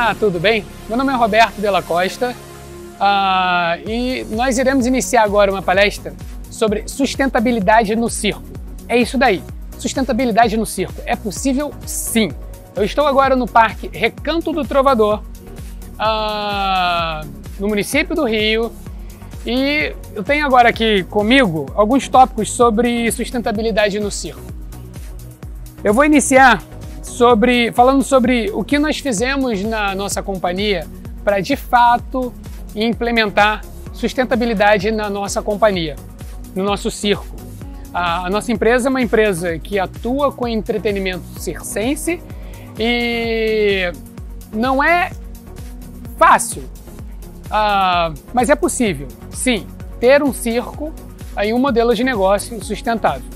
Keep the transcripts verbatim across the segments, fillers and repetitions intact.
Olá, tudo bem? Meu nome é Roberto Della Costa uh, e nós iremos iniciar agora uma palestra sobre sustentabilidade no circo. É isso daí, sustentabilidade no circo. É possível? Sim. Eu estou agora no Parque Recanto do Trovador, uh, no município do Rio, e eu tenho agora aqui comigo alguns tópicos sobre sustentabilidade no circo. Eu vou iniciar sobre, falando sobre o que nós fizemos na nossa companhia para, de fato, implementar sustentabilidade na nossa companhia, no nosso circo. A, a nossa empresa é uma empresa que atua com entretenimento circense e não é fácil, uh, mas é possível, sim, ter um circo em um modelo de negócio sustentável.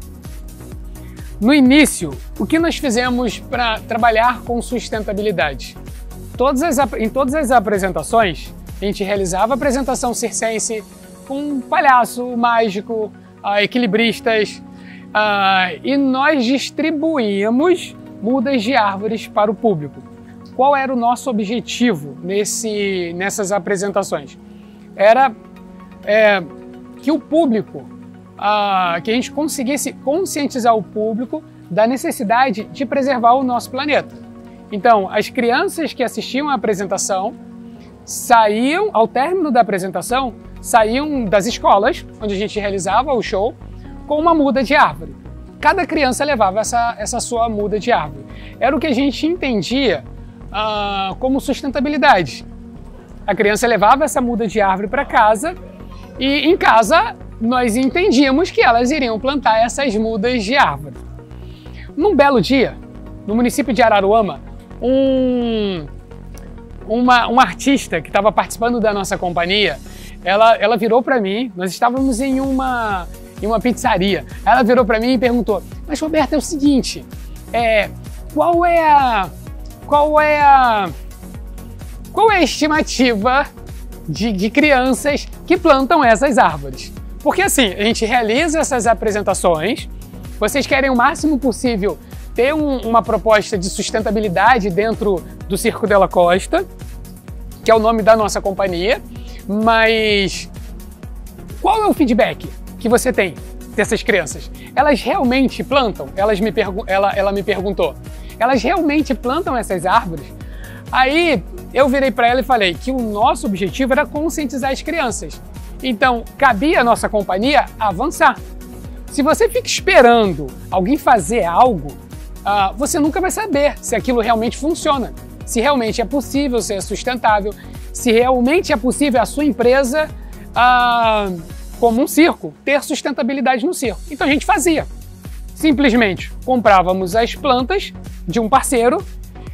No início, o que nós fizemos para trabalhar com sustentabilidade? Todas as, em todas as apresentações, a gente realizava a apresentação circense com um palhaço mágico, uh, equilibristas, uh, e nós distribuíamos mudas de árvores para o público. Qual era o nosso objetivo nesse, nessas apresentações? Era é, que o público, ah, que a gente conseguisse conscientizar o público da necessidade de preservar o nosso planeta. Então, as crianças que assistiam à apresentação saíam, ao término da apresentação, saíam das escolas, onde a gente realizava o show, com uma muda de árvore. Cada criança levava essa, essa sua muda de árvore. Era o que a gente entendia ah, como sustentabilidade. A criança levava essa muda de árvore para casa e em casa nós entendíamos que elas iriam plantar essas mudas de árvore. Num belo dia, no município de Araruama, um, uma, uma artista que estava participando da nossa companhia, ela, ela virou para mim, nós estávamos em uma, em uma pizzaria, ela virou para mim e perguntou: mas Roberto, é o seguinte, é, qual é a... qual é a... qual é a estimativa de, de crianças que plantam essas árvores? Porque assim, a gente realiza essas apresentações, vocês querem o máximo possível ter um, uma proposta de sustentabilidade dentro do Circo Della Costa, que é o nome da nossa companhia, mas qual é o feedback que você tem dessas crianças? Elas realmente plantam? Elas me pergu- ela, ela me perguntou. Elas realmente plantam essas árvores? Aí eu virei para ela e falei que o nosso objetivo era conscientizar as crianças. Então, cabia à nossa companhia avançar. Se você fica esperando alguém fazer algo, uh, você nunca vai saber se aquilo realmente funciona, se realmente é possível ser sustentável, se realmente é possível a sua empresa, uh, como um circo, ter sustentabilidade no circo. Então a gente fazia. Simplesmente comprávamos as plantas de um parceiro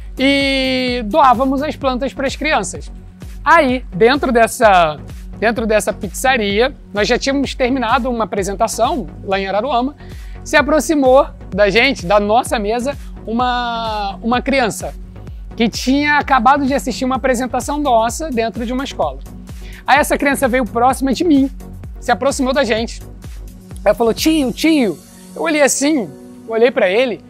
e doávamos as plantas para as crianças. Aí, dentro dessa, dentro dessa pizzaria, nós já tínhamos terminado uma apresentação lá em Araruama, se aproximou da gente, da nossa mesa, uma, uma criança que tinha acabado de assistir uma apresentação nossa dentro de uma escola. Aí essa criança veio próxima de mim, se aproximou da gente. Ela falou: tio, tio. Eu olhei assim, olhei para ele,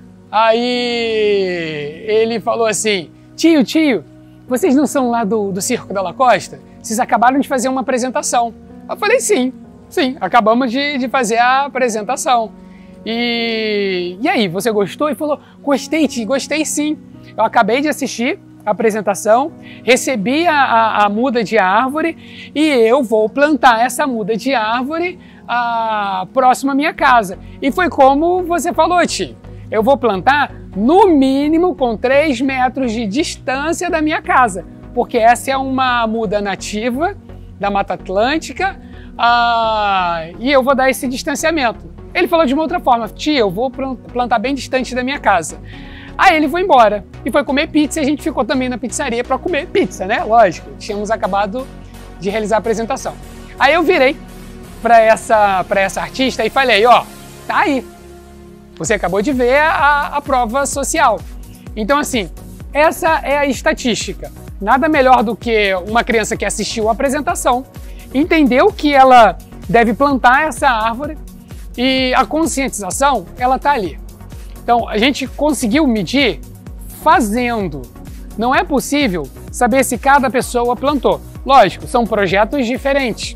aí ele falou assim: tio, tio, vocês não são lá do, do Circo Della Costa? Vocês acabaram de fazer uma apresentação. Eu falei: sim, sim, acabamos de, de fazer a apresentação. E, e aí, você gostou? Ele falou: gostei, tio, gostei sim. Eu acabei de assistir a apresentação, recebi a, a, a muda de árvore e eu vou plantar essa muda de árvore a, próximo à minha casa. E foi como você falou, tio. Eu vou plantar no mínimo com três metros de distância da minha casa, porque essa é uma muda nativa da Mata Atlântica ah, e eu vou dar esse distanciamento. Ele falou de uma outra forma: tia, eu vou plantar bem distante da minha casa. Aí ele foi embora e foi comer pizza e a gente ficou também na pizzaria para comer pizza, né? Lógico, tínhamos acabado de realizar a apresentação. Aí eu virei para essa, para essa artista e falei: ó, tá aí. Você acabou de ver a, a prova social. Então, assim, essa é a estatística. Nada melhor do que uma criança que assistiu a apresentação, entendeu que ela deve plantar essa árvore e a conscientização, ela tá ali. Então, a gente conseguiu medir fazendo. não é possível saber se cada pessoa plantou. Lógico, são projetos diferentes.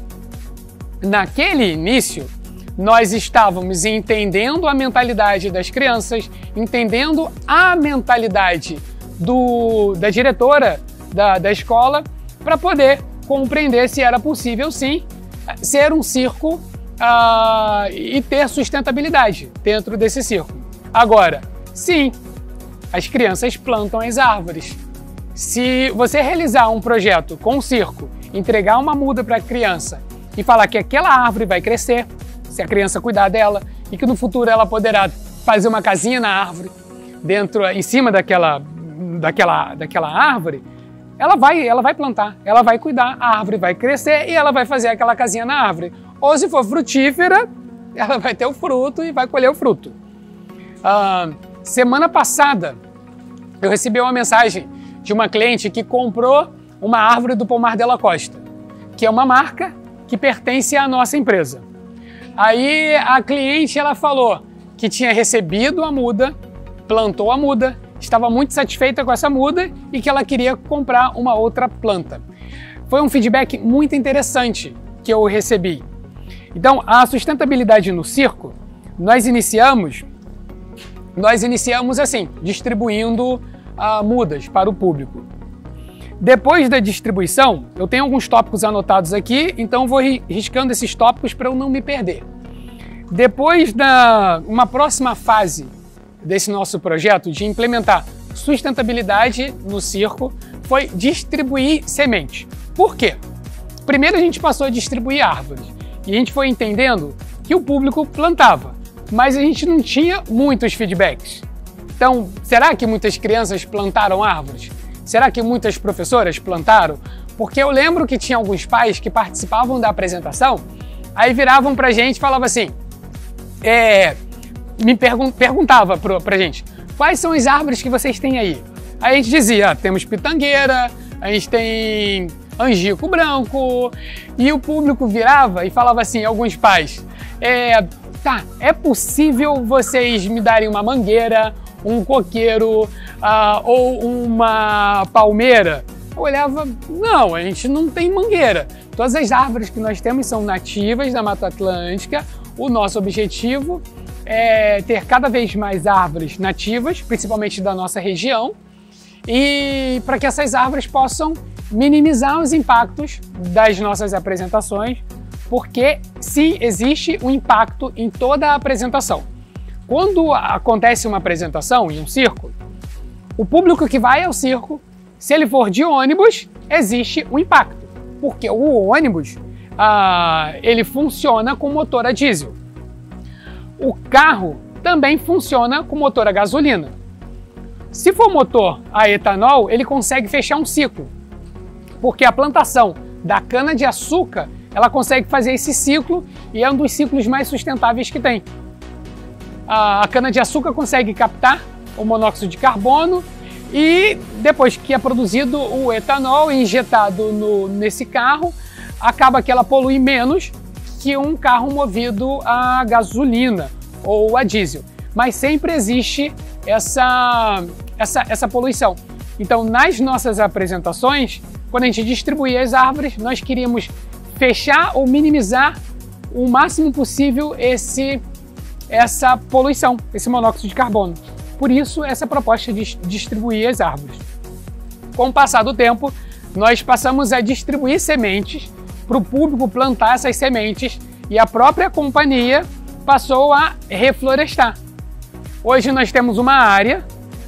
Naquele início, nós estávamos entendendo a mentalidade das crianças, entendendo a mentalidade do, da diretora da, da escola, para poder compreender se era possível, sim, ser um circo uh, e ter sustentabilidade dentro desse circo. Agora, sim, as crianças plantam as árvores. Se você realizar um projeto com um circo, entregar uma muda para a criança e falar que aquela árvore vai crescer, se a criança cuidar dela, e que no futuro ela poderá fazer uma casinha na árvore, dentro, em cima daquela, daquela, daquela árvore, ela vai, ela vai plantar, ela vai cuidar, a árvore vai crescer e ela vai fazer aquela casinha na árvore. Ou se for frutífera, ela vai ter o fruto e vai colher o fruto. Ah, semana passada, eu recebi uma mensagem de uma cliente que comprou uma árvore do Pomar Della Costa, que é uma marca que pertence à nossa empresa. Aí a cliente ela falou que tinha recebido a muda, plantou a muda, estava muito satisfeita com essa muda e que ela queria comprar uma outra planta. Foi um feedback muito interessante que eu recebi. Então, a sustentabilidade no circo, nós iniciamos, nós iniciamos assim, distribuindo uh, mudas para o público. Depois da distribuição, eu tenho alguns tópicos anotados aqui, então vou riscando esses tópicos para eu não me perder. Depois da uma próxima fase desse nosso projeto de implementar sustentabilidade no circo foi distribuir semente. Por quê? Primeiro a gente passou a distribuir árvores e a gente foi entendendo que o público plantava, mas a gente não tinha muitos feedbacks. Então, será que muitas crianças plantaram árvores? Será que muitas professoras plantaram? Porque eu lembro que tinha alguns pais que participavam da apresentação, aí viravam pra gente e falavam assim, é, me pergun perguntava pro, pra gente, quais são as árvores que vocês têm aí? Aí a gente dizia, ah, temos pitangueira, a gente tem angico branco, e o público virava e falava assim, alguns pais, é, tá, é possível vocês me darem uma mangueira, um coqueiro uh, ou uma palmeira? Eu olhava, não, a gente não tem mangueira. Todas as árvores que nós temos são nativas da Mata Atlântica. O nosso objetivo é ter cada vez mais árvores nativas, principalmente da nossa região, e para que essas árvores possam minimizar os impactos das nossas apresentações, porque sim, existe um impacto em toda a apresentação. Quando acontece uma apresentação em um circo, o público que vai ao circo, se ele for de ônibus, existe um impacto, porque o ônibus ah, ele funciona com motor a diesel. O carro também funciona com motor a gasolina. Se for motor a etanol, ele consegue fechar um ciclo, porque a plantação da cana-de-açúcar ela consegue fazer esse ciclo e é um dos ciclos mais sustentáveis que tem. A cana-de-açúcar consegue captar o monóxido de carbono e depois que é produzido o etanol e injetado no, nesse carro, acaba que ela polui menos que um carro movido a gasolina ou a diesel. Mas sempre existe essa, essa, essa poluição. Então, nas nossas apresentações, quando a gente distribuía as árvores, nós queríamos fechar ou minimizar o máximo possível esse essa poluição, esse monóxido de carbono. Por isso, essa proposta de distribuir as árvores. Com o passar do tempo, nós passamos a distribuir sementes para o público plantar essas sementes e a própria companhia passou a reflorestar. Hoje nós temos uma área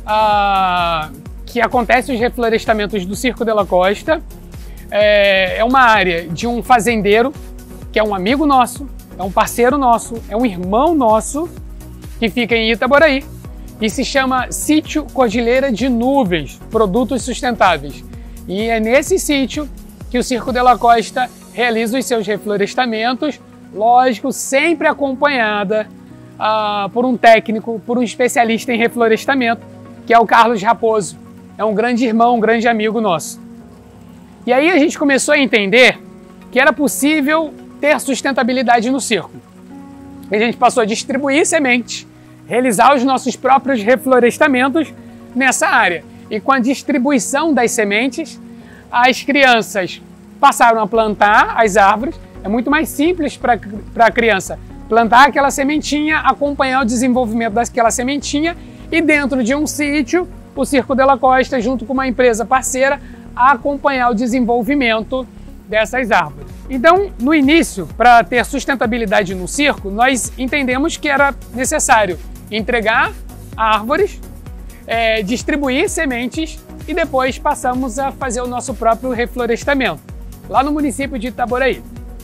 ah, que acontece os reflorestamentos do Circo Della Costa. É, é uma área de um fazendeiro, que é um amigo nosso, é um parceiro nosso, é um irmão nosso, que fica em Itaboraí e se chama Sítio Cordilheira de Nuvens, Produtos Sustentáveis. E é nesse sítio que o Circo Della Costa realiza os seus reflorestamentos, lógico, sempre acompanhada ah, por um técnico, por um especialista em reflorestamento, que é o Carlos Raposo. É um grande irmão, um grande amigo nosso. E aí a gente começou a entender que era possível ter sustentabilidade no circo. E a gente passou a distribuir sementes, realizar os nossos próprios reflorestamentos nessa área. E com a distribuição das sementes, as crianças passaram a plantar as árvores. É muito mais simples para a criança plantar aquela sementinha, acompanhar o desenvolvimento daquela sementinha e dentro de um sítio, o Circo Della Costa, junto com uma empresa parceira, acompanhar o desenvolvimento dessas árvores. Então, no início, para ter sustentabilidade no circo, nós entendemos que era necessário entregar árvores, é, distribuir sementes e depois passamos a fazer o nosso próprio reflorestamento, lá no município de Itaboraí.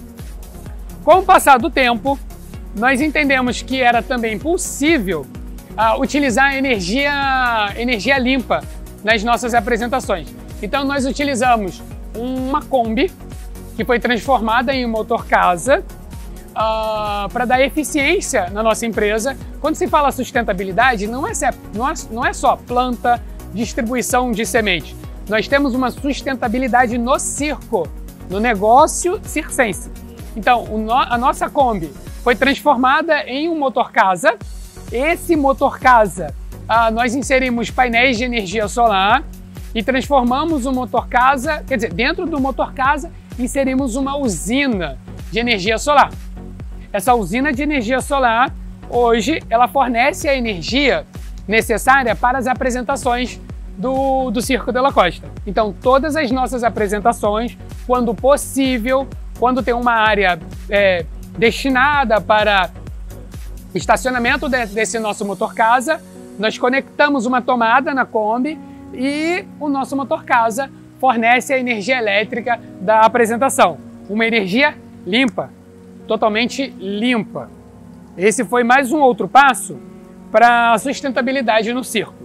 Com o passar do tempo, nós entendemos que era também possível uh, utilizar energia, energia limpa nas nossas apresentações. Então nós utilizamos uma Kombi, que foi transformada em um motor casa, uh, para dar eficiência na nossa empresa. Quando se fala sustentabilidade, não é, não é, não é só planta, distribuição de semente. Nós temos uma sustentabilidade no circo, no negócio circense. Então, o no, a nossa Kombi foi transformada em um motor casa. Esse motor casa, ah, nós inserimos painéis de energia solar e transformamos o motor casa, quer dizer, dentro do motor casa, inserimos uma usina de energia solar. Essa usina de energia solar, hoje, ela fornece a energia necessária para as apresentações do, do Circo Della Costa. Então, todas as nossas apresentações, quando possível, quando tem uma área é, destinada para estacionamento de, desse nosso motor casa, nós conectamos uma tomada na Kombi e o nosso motor casa fornece a energia elétrica da apresentação. Uma energia limpa, totalmente limpa. Esse foi mais um outro passo para a sustentabilidade no circo.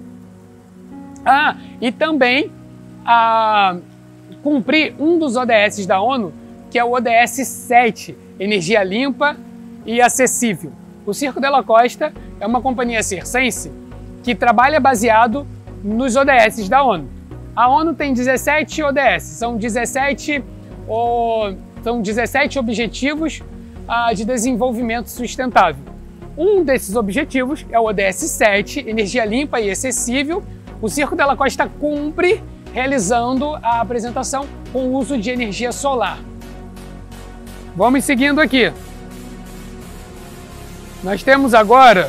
Ah, e também a cumprir um dos O D S da ONU, que é o O D S sete, energia limpa e acessível. O Circo Della Costa é uma companhia circense que trabalha baseado nos O D S da ONU. A ONU tem dezessete O D S, são dezessete, oh, são dezessete objetivos ah, de desenvolvimento sustentável. Um desses objetivos é o O D S sete, energia limpa e acessível. O Circo Della Costa cumpre realizando a apresentação com o uso de energia solar. Vamos seguindo aqui. Nós temos agora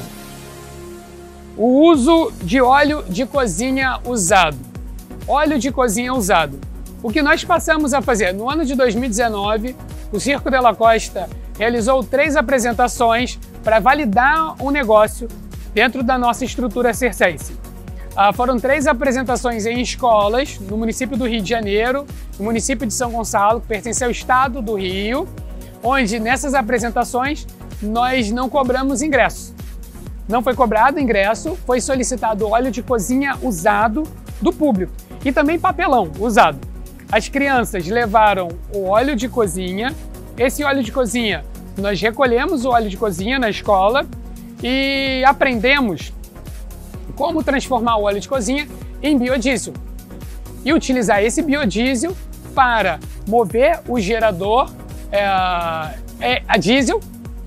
o uso de óleo de cozinha usado. Óleo de cozinha usado. O que nós passamos a fazer? No ano de dois mil e dezenove, o Circo Della Costa realizou três apresentações para validar o negócio dentro da nossa estrutura circense. Ah, foram três apresentações em escolas, no município do Rio de Janeiro, no município de São Gonçalo, que pertence ao estado do Rio, onde nessas apresentações nós não cobramos ingresso. Não foi cobrado ingresso, foi solicitado óleo de cozinha usado do público e também papelão usado. As crianças levaram o óleo de cozinha. Esse óleo de cozinha, nós recolhemos o óleo de cozinha na escola e aprendemos como transformar o óleo de cozinha em biodiesel e utilizar esse biodiesel para mover o gerador é, é, a diesel,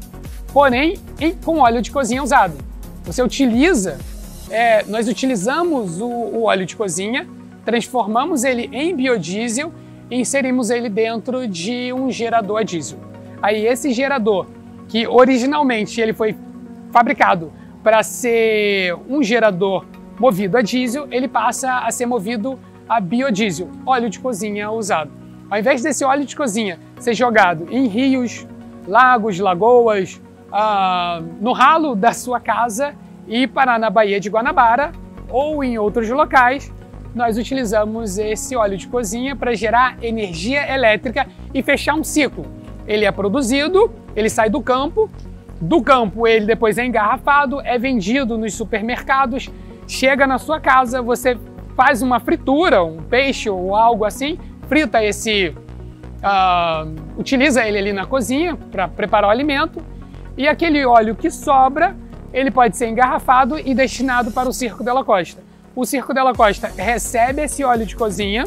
porém em, com óleo de cozinha usado. Você utiliza, é, nós utilizamos o, o óleo de cozinha, transformamos ele em biodiesel e inserimos ele dentro de um gerador a diesel. Aí esse gerador, que originalmente ele foi fabricado para ser um gerador movido a diesel, ele passa a ser movido a biodiesel, óleo de cozinha usado. Ao invés desse óleo de cozinha ser jogado em rios, lagos, lagoas, ah, no ralo da sua casa e parar na Baía de Guanabara ou em outros locais, nós utilizamos esse óleo de cozinha para gerar energia elétrica e fechar um ciclo. Ele é produzido, ele sai do campo, do campo ele depois é engarrafado, é vendido nos supermercados, chega na sua casa, você faz uma fritura, um peixe ou algo assim, frita esse, uh, utiliza ele ali na cozinha para preparar o alimento e aquele óleo que sobra, ele pode ser engarrafado e destinado para o Circo Della Costa. O Circo Della Costa recebe esse óleo de cozinha,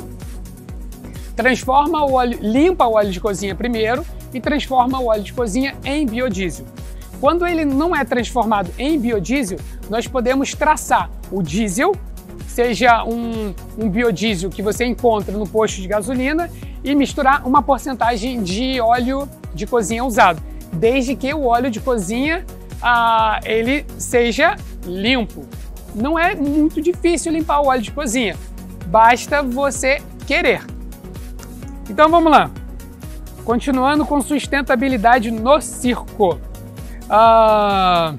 transforma o óleo, limpa o óleo de cozinha primeiro e transforma o óleo de cozinha em biodiesel. Quando ele não é transformado em biodiesel, nós podemos traçar o diesel seja um, um biodiesel que você encontra no posto de gasolina e misturar uma porcentagem de óleo de cozinha usado, desde que o óleo de cozinha ah, ele seja limpo. Não é muito difícil limpar o óleo de cozinha, basta você querer. Então vamos lá, continuando com sustentabilidade no circo. Ah,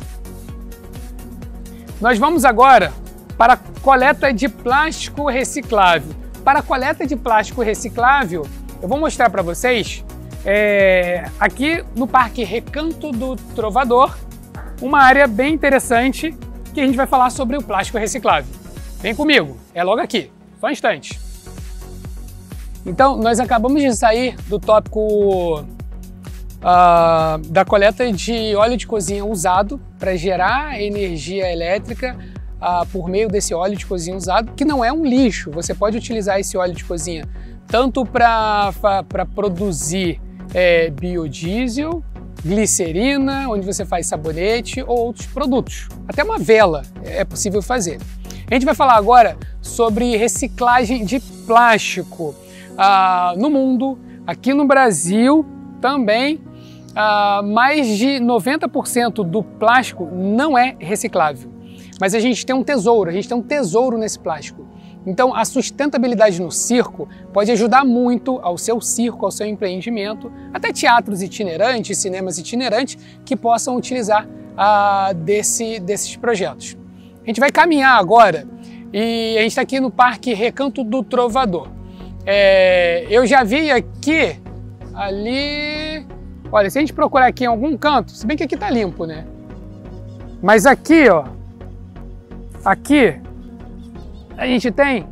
nós vamos agora para a coleta de plástico reciclável. Para a coleta de plástico reciclável, eu vou mostrar para vocês é, aqui no Parque Recanto do Trovador, uma área bem interessante que a gente vai falar sobre o plástico reciclável. Vem comigo, é logo aqui, só um instante. Então, nós acabamos de sair do tópico uh, da coleta de óleo de cozinha usado para gerar energia elétrica uh, por meio desse óleo de cozinha usado, que não é um lixo. Você pode utilizar esse óleo de cozinha tanto para produzir é, biodiesel, glicerina, onde você faz sabonete ou outros produtos. Até uma vela é possível fazer. A gente vai falar agora sobre reciclagem de plástico. Ah, no mundo, aqui no Brasil também, ah, mais de noventa por cento do plástico não é reciclável. Mas a gente tem um tesouro, a gente tem um tesouro nesse plástico. Então a sustentabilidade no circo pode ajudar muito ao seu circo, ao seu empreendimento, até teatros itinerantes, cinemas itinerantes que possam utilizar ah, desse, desses projetos. A gente vai caminhar agora e a gente está aqui no Parque Recanto do Trovador. É, eu já vi aqui, ali, olha, se a gente procurar aqui em algum canto, se bem que aqui tá limpo, né? Mas aqui, ó, aqui, a gente tem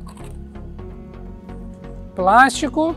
plástico,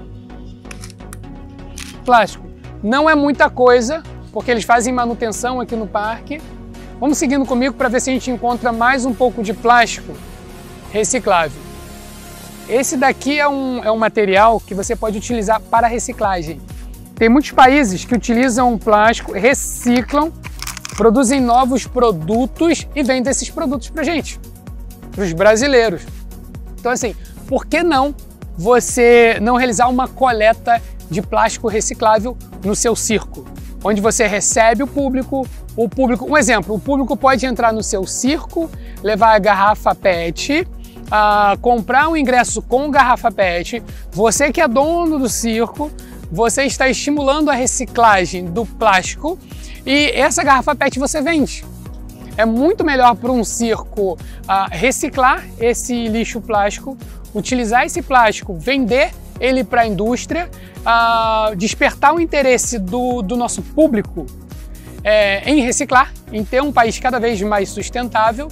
plástico. Não é muita coisa, porque eles fazem manutenção aqui no parque. Vamos seguindo comigo para ver se a gente encontra mais um pouco de plástico reciclável. Esse daqui é um, é um material que você pode utilizar para reciclagem. Tem muitos países que utilizam plástico, reciclam, produzem novos produtos e vendem esses produtos para a gente, para os brasileiros. Então assim, por que não você não realizar uma coleta de plástico reciclável no seu circo? Onde você recebe o público, o público, um exemplo, o público pode entrar no seu circo, levar a garrafa P E T, Uh, comprar um ingresso com garrafa P E T, você que é dono do circo, você está estimulando a reciclagem do plástico e essa garrafa P E T você vende. É muito melhor para um circo uh, reciclar esse lixo plástico, utilizar esse plástico, vender ele para a indústria, uh, despertar o interesse do, do nosso público é, em reciclar, em ter um país cada vez mais sustentável.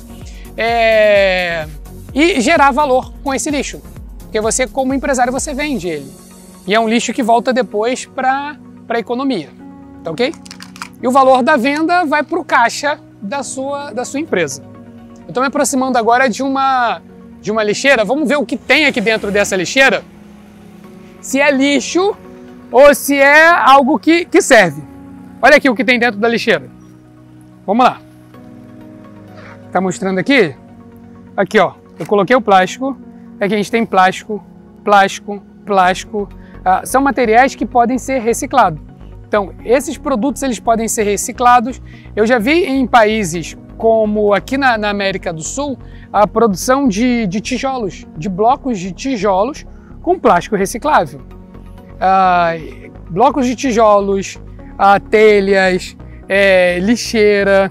É, E gerar valor com esse lixo, porque você, como empresário, você vende ele. E é um lixo que volta depois para a economia, tá ok? E o valor da venda vai para o caixa da sua, da sua empresa. Eu estou me aproximando agora de uma, de uma lixeira. Vamos ver o que tem aqui dentro dessa lixeira. Se é lixo ou se é algo que, que serve. Olha aqui o que tem dentro da lixeira. Vamos lá. Tá mostrando aqui? Aqui, ó. Eu coloquei o plástico, aqui a gente tem plástico, plástico, plástico, uh, são materiais que podem ser reciclados. Então, esses produtos eles podem ser reciclados. Eu já vi em países como aqui na, na América do Sul, a produção de, de tijolos, de blocos de tijolos com plástico reciclável. Uh, blocos de tijolos, uh, telhas, é, lixeira.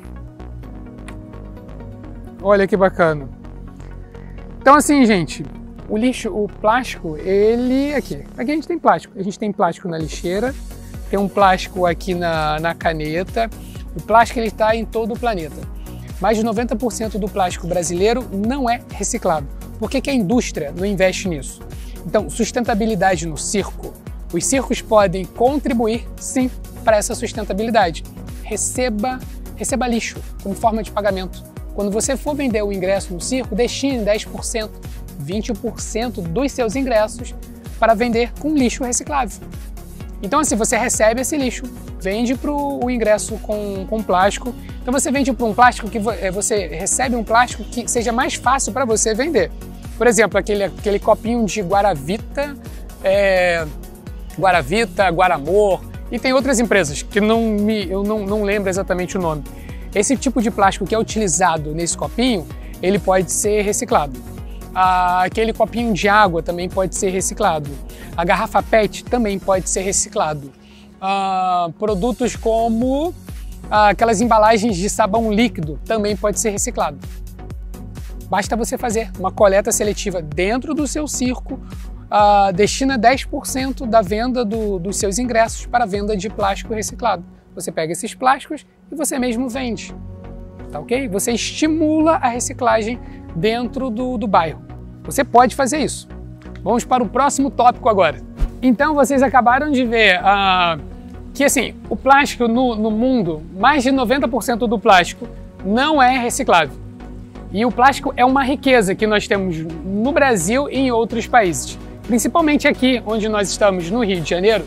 Olha que bacana. Então assim, gente, o lixo, o plástico, ele aqui, aqui a gente tem plástico, a gente tem plástico na lixeira, tem um plástico aqui na, na caneta, o plástico ele está em todo o planeta. Mais de noventa por cento do plástico brasileiro não é reciclado. Por que que a indústria não investe nisso? Então, sustentabilidade no circo. Os circos podem contribuir, sim, para essa sustentabilidade. Receba, receba lixo como forma de pagamento. Quando você for vender o ingresso no circo, destine dez por cento, vinte por cento dos seus ingressos para vender com lixo reciclável. Então assim, você recebe esse lixo, vende para o ingresso com, com plástico. Então você vende para um plástico que você recebe um plástico que seja mais fácil para você vender. Por exemplo, aquele, aquele copinho de Guaravita, é, Guaravita, Guaramor, e tem outras empresas que não me, eu não, não lembro exatamente o nome. Esse tipo de plástico que é utilizado nesse copinho, ele pode ser reciclado. Ah, aquele copinho de água também pode ser reciclado. A garrafa P E T também pode ser reciclado. Ah, produtos como ah, aquelas embalagens de sabão líquido também pode ser reciclado. Basta você fazer uma coleta seletiva dentro do seu circo, ah, destina dez por cento da venda do, dos seus ingressos para a venda de plástico reciclado. Você pega esses plásticos e você mesmo vende, tá ok? Você estimula a reciclagem dentro do, do bairro. Você pode fazer isso. Vamos para o próximo tópico agora. Então vocês acabaram de ver uh, que assim, o plástico no, no mundo, mais de noventa por cento do plástico não é reciclável. E o plástico é uma riqueza que nós temos no Brasil e em outros países. Principalmente aqui, onde nós estamos, no Rio de Janeiro,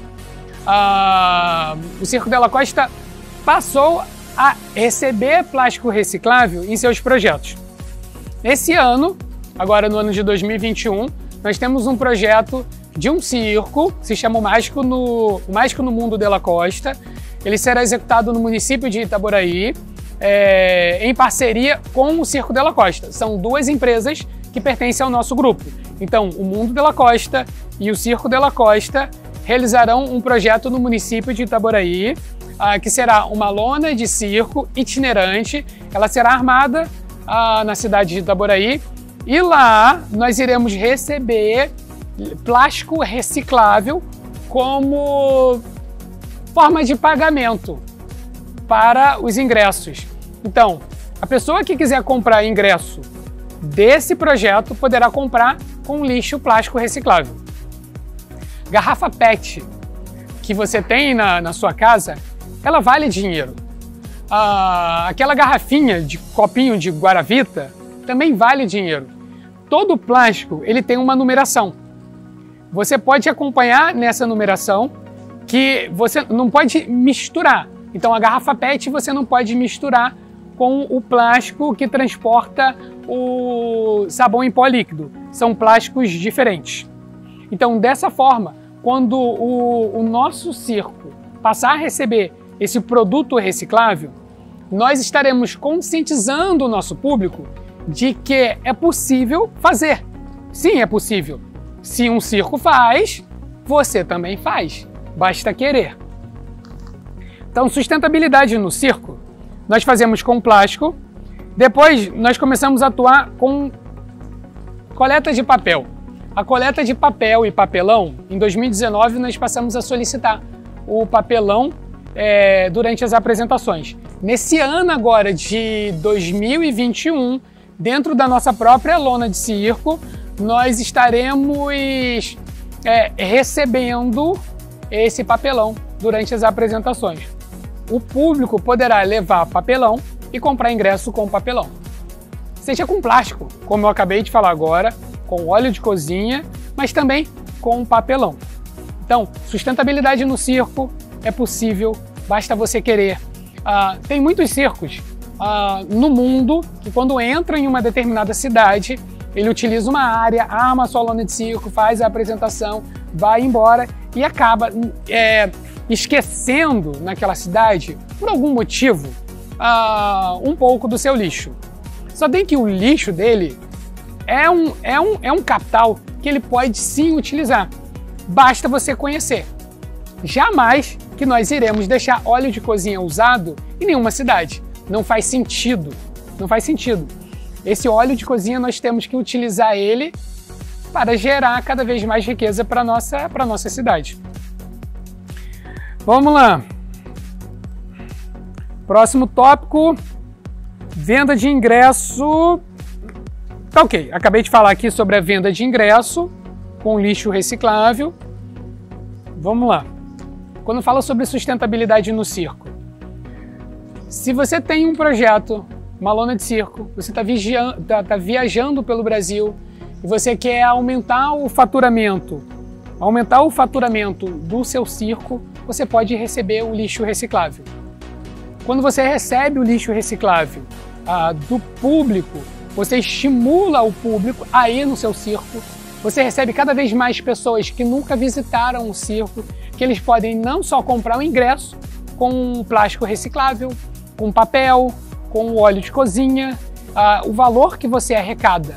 uh, o Circo Della Costa passou a receber plástico reciclável em seus projetos. Esse ano, agora no ano de dois mil e vinte e um, nós temos um projeto de um circo, se chama o Mágico no, o Mágico no Mundo Della Costa. Ele será executado no município de Itaboraí, é, em parceria com o Circo Della Costa. São duas empresas que pertencem ao nosso grupo. Então, o Mundo Della Costa e o Circo Della Costa realizarão um projeto no município de Itaboraí, ah, que será uma lona de circo itinerante. Ela será armada ah, na cidade de Itaboraí, e lá nós iremos receber plástico reciclável como forma de pagamento para os ingressos. Então, a pessoa que quiser comprar ingresso desse projeto poderá comprar com lixo plástico reciclável. Garrafa P E T que você tem na, na sua casa, ela vale dinheiro. Ah, aquela garrafinha de copinho de Guaravita também vale dinheiro. Todo plástico ele tem uma numeração. Você pode acompanhar nessa numeração que você não pode misturar. Então a garrafa P E T você não pode misturar com o plástico que transporta o sabão em pó líquido. São plásticos diferentes. Então dessa forma, quando o, o nosso circo passar a receber esse produto reciclável, nós estaremos conscientizando o nosso público de que é possível fazer. Sim, é possível. Se um circo faz, você também faz. Basta querer. Então, sustentabilidade no circo, nós fazemos com plástico. Depois, nós começamos a atuar com coleta de papel. A coleta de papel e papelão, em dois mil e dezenove, nós passamos a solicitar o papelão é, durante as apresentações. Nesse ano agora de dois mil e vinte e um, dentro da nossa própria lona de circo, nós estaremos é, recebendo esse papelão durante as apresentações. O público poderá levar papelão e comprar ingresso com papelão. Seja com plástico, como eu acabei de falar agora, com óleo de cozinha, mas também com papelão. Então, sustentabilidade no circo é possível, basta você querer. Ah, tem muitos circos ah, no mundo que quando entra em uma determinada cidade, ele utiliza uma área, arma a sua lona de circo, faz a apresentação, vai embora e acaba é, esquecendo naquela cidade, por algum motivo, uh, um pouco do seu lixo. Só tem que o lixo dele é um, é, um, é um capital que ele pode sim utilizar. Basta você conhecer. Jamais que nós iremos deixar óleo de cozinha usado em nenhuma cidade. Não faz sentido. Não faz sentido. Esse óleo de cozinha nós temos que utilizar ele para gerar cada vez mais riqueza para a nossa, para a nossa cidade. Vamos lá. Próximo tópico, venda de ingresso. Tá ok, acabei de falar aqui sobre a venda de ingresso com lixo reciclável. Vamos lá. Quando fala sobre sustentabilidade no circo, se você tem um projeto, uma lona de circo, você está tá, tá viajando pelo Brasil e você quer aumentar o faturamento aumentar o faturamento do seu circo, você pode receber o lixo reciclável. Quando você recebe o lixo reciclável ah, do público, você estimula o público a ir no seu circo, você recebe cada vez mais pessoas que nunca visitaram o circo, que eles podem não só comprar o ingresso com plástico reciclável, com papel, com óleo de cozinha. Ah, o valor que você arrecada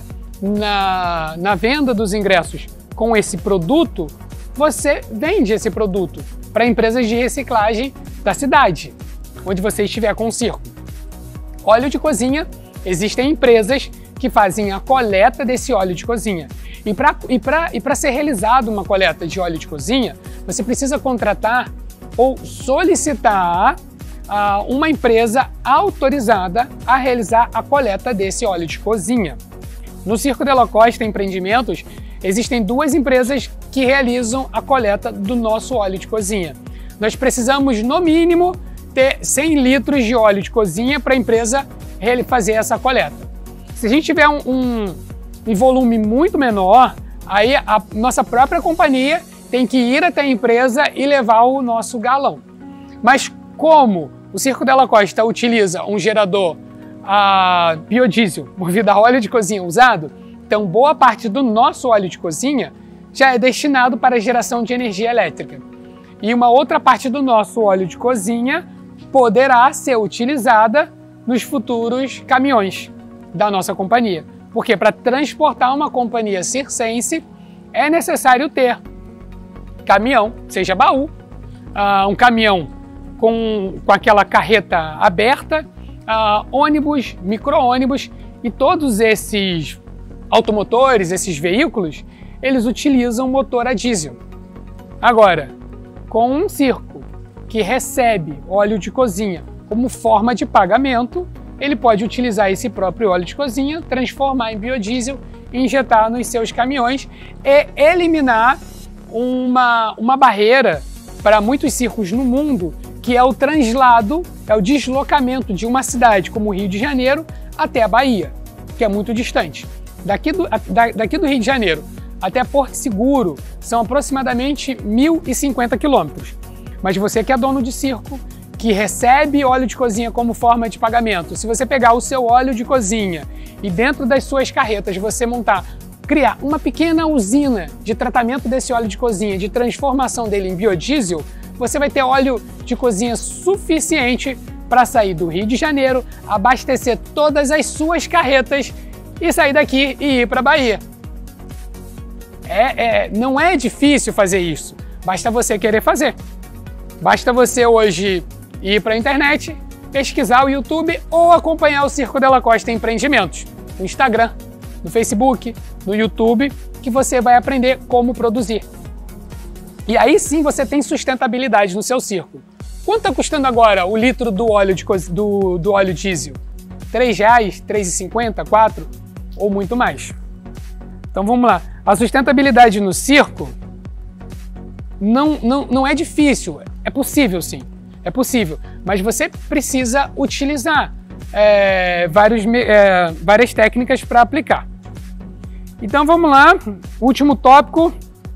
na, na venda dos ingressos com esse produto, você vende esse produto para empresas de reciclagem da cidade, onde você estiver com o circo. Óleo de cozinha, existem empresas que fazem a coleta desse óleo de cozinha. E para e para e para ser realizada uma coleta de óleo de cozinha, você precisa contratar ou solicitar uh, uma empresa autorizada a realizar a coleta desse óleo de cozinha. No Circo Della Costa Empreendimentos, existem duas empresas que realizam a coleta do nosso óleo de cozinha. Nós precisamos, no mínimo, ter cem litros de óleo de cozinha para a empresa fazer essa coleta. Se a gente tiver um, um, um volume muito menor, aí a nossa própria companhia tem que ir até a empresa e levar o nosso galão. Mas como o Circo Della Costa utiliza um gerador a biodiesel movido a óleo de cozinha usado, então boa parte do nosso óleo de cozinha já é destinado para a geração de energia elétrica. E uma outra parte do nosso óleo de cozinha poderá ser utilizada nos futuros caminhões da nossa companhia. Porque para transportar uma companhia circense é necessário ter caminhão, seja baú, uh, um caminhão com, com aquela carreta aberta, uh, ônibus, micro-ônibus, e todos esses automotores, esses veículos, eles utilizam motor a diesel. Agora, com um circo que recebe óleo de cozinha como forma de pagamento, ele pode utilizar esse próprio óleo de cozinha, transformar em biodiesel, injetar nos seus caminhões e eliminar uma, uma barreira para muitos circos no mundo, que é o translado, é o deslocamento de uma cidade como o Rio de Janeiro até a Bahia, que é muito distante. Daqui do, da, daqui do Rio de Janeiro até Porto Seguro são aproximadamente mil e cinquenta quilômetros. Mas você que é dono de circo, que recebe óleo de cozinha como forma de pagamento, se você pegar o seu óleo de cozinha e dentro das suas carretas você montar, criar uma pequena usina de tratamento desse óleo de cozinha, de transformação dele em biodiesel, você vai ter óleo de cozinha suficiente para sair do Rio de Janeiro, abastecer todas as suas carretas e sair daqui e ir para a Bahia. É, é, não é difícil fazer isso, basta você querer fazer. Basta você hoje ir para a internet, pesquisar o YouTube ou acompanhar o Circo Della Costa Empreendimentos no Instagram, no Facebook, no YouTube, que você vai aprender como produzir. E aí sim você tem sustentabilidade no seu circo. Quanto está custando agora o litro do óleo, de, do, do óleo diesel? três reais, três reais e cinquenta centavos, quatro reais ou muito mais? Então vamos lá. A sustentabilidade no circo não, não, não é difícil, é possível sim. É possível, mas você precisa utilizar é, vários, é, várias técnicas para aplicar. Então vamos lá, último tópico,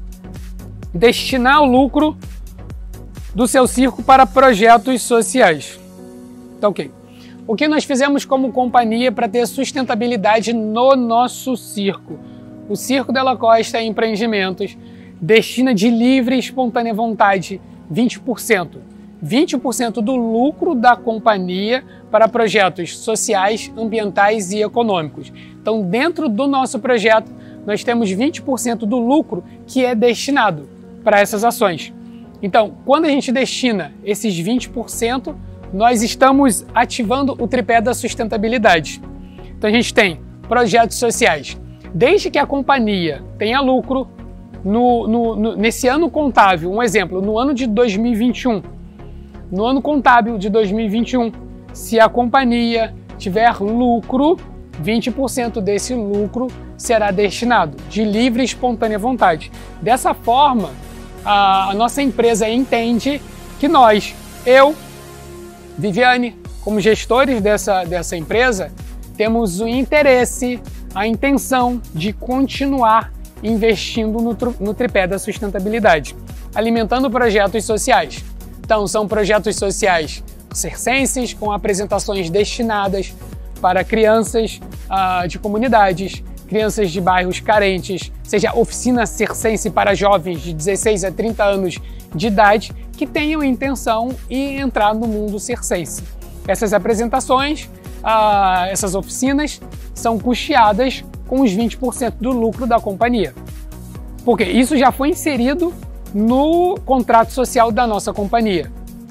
destinar o lucro do seu circo para projetos sociais. Então, ok. O que nós fizemos como companhia para ter sustentabilidade no nosso circo? O Circo Della Costa Empreendimentos destina de livre e espontânea vontade vinte por cento. vinte por cento do lucro da companhia para projetos sociais, ambientais e econômicos. Então, dentro do nosso projeto, nós temos vinte por cento do lucro que é destinado para essas ações. Então, quando a gente destina esses vinte por cento, nós estamos ativando o tripé da sustentabilidade. Então, a gente tem projetos sociais. Desde que a companhia tenha lucro, no, no, no, nesse ano contábil, um exemplo, no ano de dois mil e vinte e um, no ano contábil de dois mil e vinte e um, se a companhia tiver lucro, vinte por cento desse lucro será destinado de livre e espontânea vontade. Dessa forma, a, a nossa empresa entende que nós, eu, Viviane, como gestores dessa, dessa empresa, temos o interesse, a intenção de continuar investindo no, no tripé da sustentabilidade, alimentando projetos sociais. Então, são projetos sociais circenses, com apresentações destinadas para crianças uh, de comunidades, crianças de bairros carentes, seja oficina circense para jovens de dezesseis a trinta anos de idade que tenham intenção em entrar no mundo circense. Essas apresentações, uh, essas oficinas, são custeadas com os vinte por cento do lucro da companhia. Porque isso já foi inserido no contrato social da nossa companhia.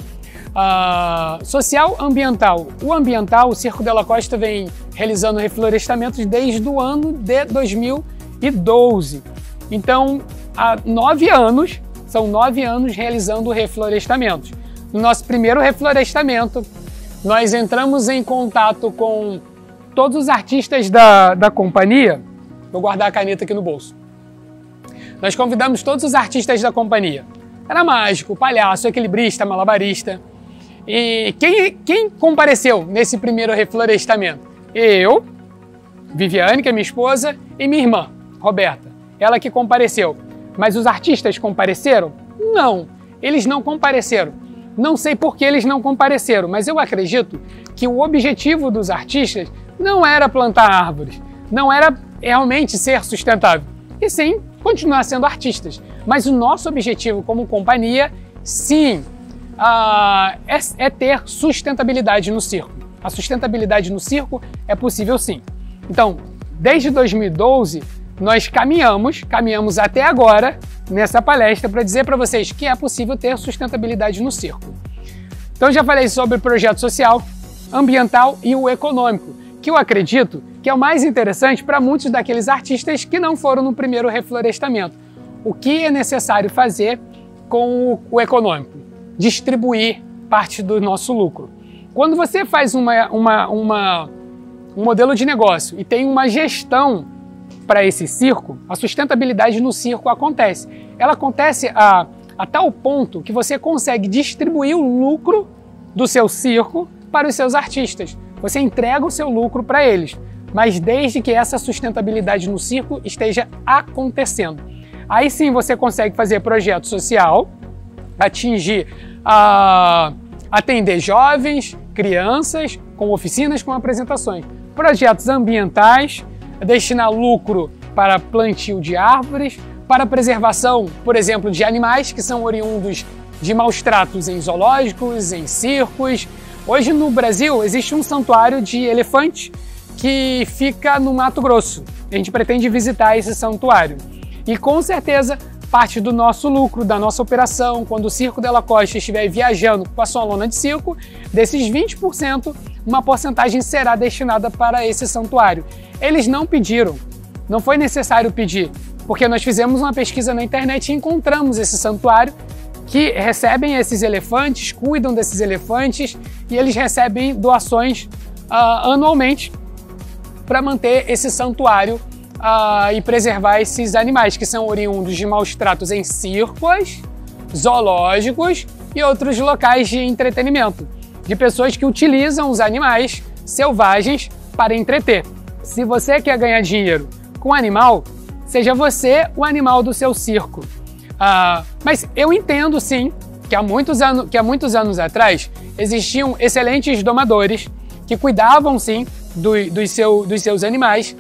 Uh, social ambiental. O ambiental, o Circo Della Costa vem realizando reflorestamentos desde o ano de dois mil e doze. Então, há nove anos, são nove anos realizando reflorestamentos. No nosso primeiro reflorestamento, nós entramos em contato com todos os artistas da, da companhia. Vou guardar a caneta aqui no bolso. Nós convidamos todos os artistas da companhia. Era mágico, palhaço, equilibrista, malabarista. E quem, quem compareceu nesse primeiro reflorestamento? Eu, Viviane, que é minha esposa, e minha irmã, Roberta. Ela que compareceu. Mas os artistas compareceram? Não, eles não compareceram. Não sei por que eles não compareceram, mas eu acredito que o objetivo dos artistas não era plantar árvores, não era realmente ser sustentável, e sim continuar sendo artistas. Mas o nosso objetivo como companhia, sim, uh, é, é ter sustentabilidade no circo. A sustentabilidade no circo é possível sim. Então, desde dois mil e doze, nós caminhamos, caminhamos até agora nessa palestra para dizer para vocês que é possível ter sustentabilidade no circo. Então, já falei sobre o projeto social, ambiental e o econômico, que eu acredito que é o mais interessante para muitos daqueles artistas que não foram no primeiro reflorestamento. O que é necessário fazer com o econômico? Distribuir parte do nosso lucro. Quando você faz uma, uma, uma, um modelo de negócio e tem uma gestão para esse circo, a sustentabilidade no circo acontece. Ela acontece a, a tal ponto que você consegue distribuir o lucro do seu circo para os seus artistas. Você entrega o seu lucro para eles, mas desde que essa sustentabilidade no circo esteja acontecendo. Aí sim você consegue fazer projeto social, atingir, uh, atender jovens, crianças, com oficinas, com apresentações. Projetos ambientais, destinar lucro para plantio de árvores, para preservação, por exemplo, de animais que são oriundos de maus tratos em zoológicos, em circos. Hoje no Brasil existe um santuário de elefante que fica no Mato Grosso. A gente pretende visitar esse santuário. E com certeza parte do nosso lucro, da nossa operação, quando o Circo Della Costa estiver viajando com a sua lona de circo, desses vinte por cento, uma porcentagem será destinada para esse santuário. Eles não pediram, não foi necessário pedir, porque nós fizemos uma pesquisa na internet e encontramos esse santuário que recebem esses elefantes, cuidam desses elefantes e eles recebem doações uh, anualmente para manter esse santuário uh, e preservar esses animais que são oriundos de maus tratos em circos, zoológicos e outros locais de entretenimento, de pessoas que utilizam os animais selvagens para entreter. Se você quer ganhar dinheiro com animal, seja você o animal do seu circo. Uh, mas eu entendo sim que há, muitos anos, que há muitos anos atrás existiam excelentes domadores que cuidavam sim do, do seu, dos seus animais,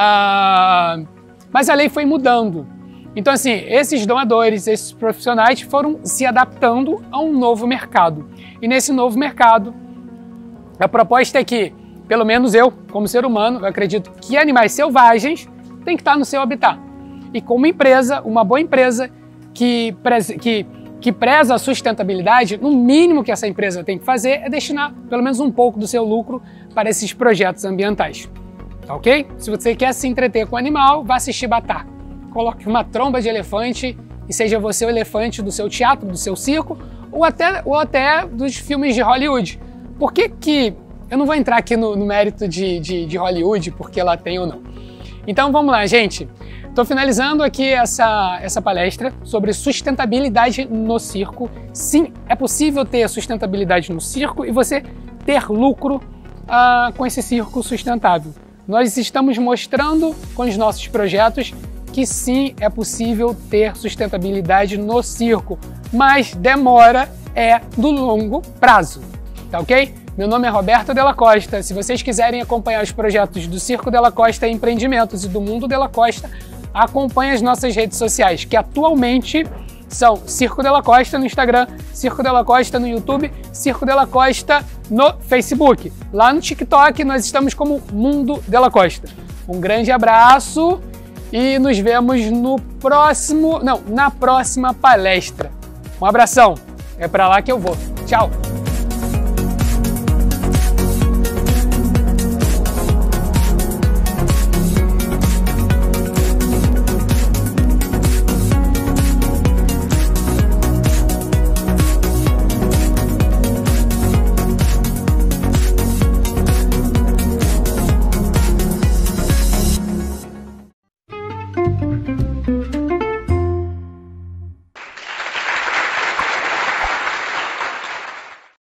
uh, mas a lei foi mudando. Então assim, esses domadores, esses profissionais foram se adaptando a um novo mercado. E nesse novo mercado, a proposta é que, pelo menos eu, como ser humano, eu acredito que animais selvagens têm que estar no seu habitat. E como empresa, uma boa empresa, Que, preze, que, que preza a sustentabilidade, no mínimo que essa empresa tem que fazer é destinar pelo menos um pouco do seu lucro para esses projetos ambientais. Tá ok? Se você quer se entreter com o animal, vá assistir Batar. Coloque uma tromba de elefante e seja você o elefante do seu teatro, do seu circo ou até, ou até dos filmes de Hollywood. Por que que... Eu não vou entrar aqui no, no mérito de, de, de Hollywood, porque ela tem ou não. Então vamos lá, gente. Estou finalizando aqui essa, essa palestra sobre sustentabilidade no circo. Sim, é possível ter sustentabilidade no circo e você ter lucro uh, com esse circo sustentável. Nós estamos mostrando com os nossos projetos que sim, é possível ter sustentabilidade no circo, mas demora é do longo prazo, tá ok? Meu nome é Roberto Della Costa. Se vocês quiserem acompanhar os projetos do Circo Della Costa Empreendimentos e do Mundo Della Costa, acompanhe as nossas redes sociais, que atualmente são Circo Della Costa no Instagram, Circo Della Costa no YouTube, Circo Della Costa no Facebook. Lá no TikTok nós estamos como Mundo Della Costa. Um grande abraço e nos vemos no próximo, não, na próxima palestra. Um abração, é para lá que eu vou. Tchau!